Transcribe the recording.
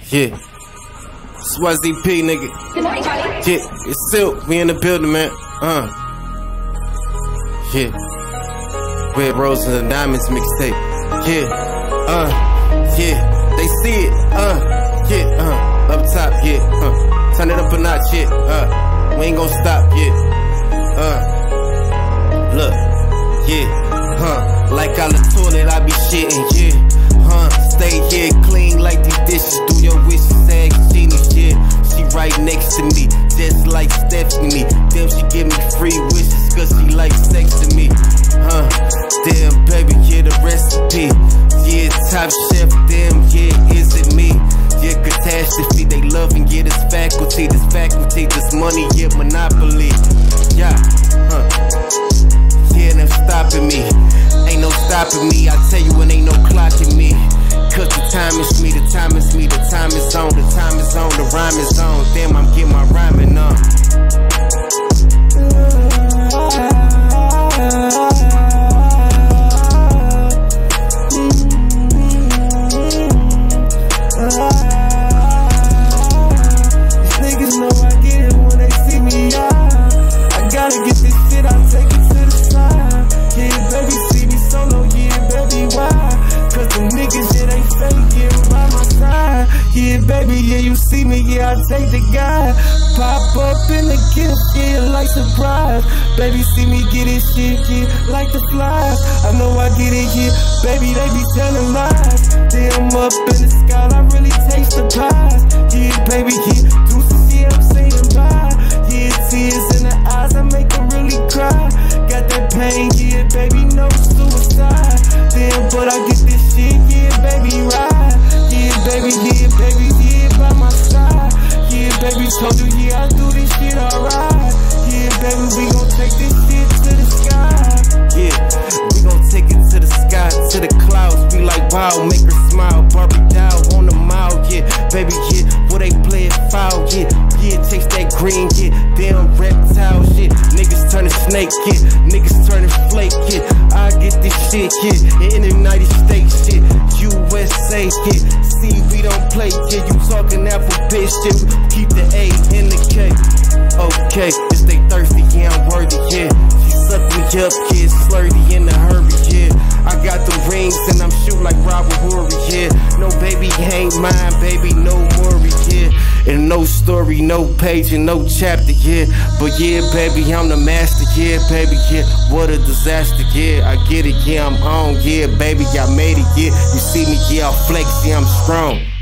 Yeah. Swazi P, nigga. Good morning, Charlie. Yeah, it's Silk. We in the building, man. Yeah. Red Roses and Diamonds mixtape. Yeah. Yeah. They see it. Yeah. Up top, yeah. Turn it up a notch, yeah. We ain't gon' stop, yeah. Look, yeah. Like out the toilet, I be shitting, yeah. Stay here clean like these dishes. Do your wishes, ask Genie, yeah. She right next to me, just like Stephanie. Damn, she give me free wishes, cause she like sex to me. Damn, baby, yeah, the recipe. Yeah, top chef, damn, yeah, is it me? Yeah, catastrophe, they love and get this faculty, this money, yeah, monopoly. Yeah, yeah, them stopping me. Ain't no stopping me, I tell you, when ain't no clocking me. Cause the time is me, the time is me, the time is on, the time is on, the rhyme is on. Damn, I'm getting my rhyming on. These niggas know I get it when they see me out. I gotta get this shit, I take it to the side. Yeah, baby, see me solo, yeah, baby, why? Cause the niggas, yeah, they fake, yeah, by my side. Yeah, baby, yeah, you see me, yeah, I take the guy. Pop up in the gift, yeah, like surprise. Baby, see me get it shit, yeah, like the flies. I know I get it, yeah, baby, they be telling lies. Damn, up in the sky, I really taste the prize. Yeah, baby, yeah, deuces, yeah, I'm saying bye. Yeah, tears in the eyes, I make them really cry. Got that pain, yeah, baby, no suicide. Damn, but I get this shit, yeah, baby, ride. Yeah, baby, yeah, by my side. Yeah, baby, told you, yeah, I do this shit alright. Yeah, baby, we gon' take this shit to the sky. Yeah, we gon' take it to the sky, to the clouds. Be like, wow, make her smile. Barbie doll on the mile, yeah. Baby, yeah, will they play it foul, yeah. Yeah, taste that green, yeah. Damn reptile, shit. Niggas turning snake, yeah. Niggas turning flake, yeah. I get this shit, yeah. In the United States, shit. USA, yeah. See, we don't play, yeah. You talking alphabet shit. Keep the A in the K. Okay, if they thirsty, yeah, I'm worthy, yeah. She suck me up, yeah. Slurdy in a hurry, yeah. I got the rings and I'm shoot like Robert Horry, yeah. No baby ain't mine, baby, no worry, yeah. And no story, no page and no chapter, yeah. But yeah, baby, I'm the master, yeah, baby, yeah. What a disaster, yeah. I get it, yeah, I'm on, yeah, baby, I made it, yeah. You see me, yeah, I flex, yeah, I'm strong.